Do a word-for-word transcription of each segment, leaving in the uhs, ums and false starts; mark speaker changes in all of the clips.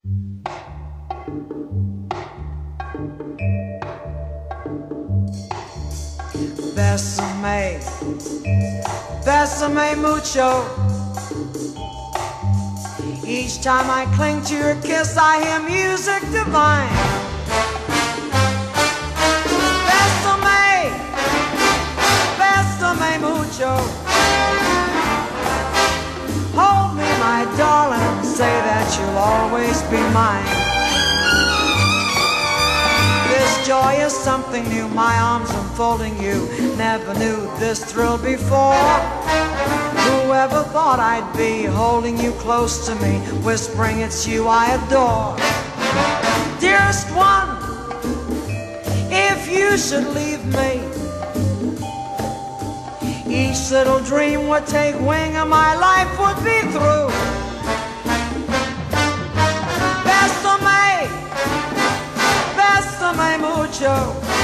Speaker 1: Bésame, bésame mucho. Each time I cling to your kiss, I hear music divine. Bésame, bésame mucho. Hold me, my darling, say that you'll always be mine. This joy is something new, my arms enfolding you. Never knew this thrill before. Whoever thought I'd be holding you close to me, whispering it's you I adore. Dearest one, if you should leave me, each little dream would take wing and my life would be through. Bésame, bésame mucho.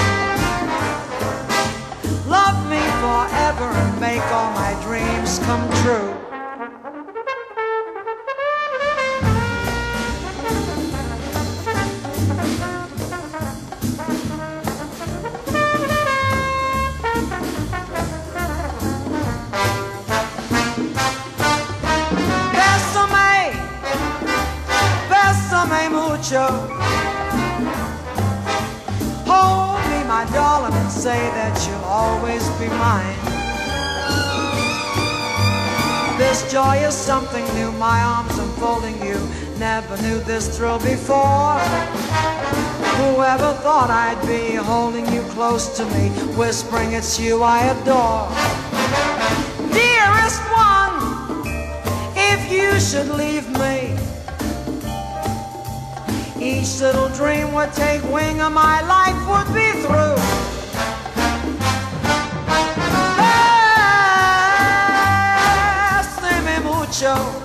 Speaker 1: Love me forever and make all my dreams come true. Bésame, bésame mucho. Hold me, my darling, and say that you'll always be mine. This joy is something new, my arms enfolding you. Never knew this thrill before. Whoever thought I'd be holding you close to me, whispering it's you I adore. Dearest one, if you should leave me, each little dream would take wing and my life would be through. Bésame mucho.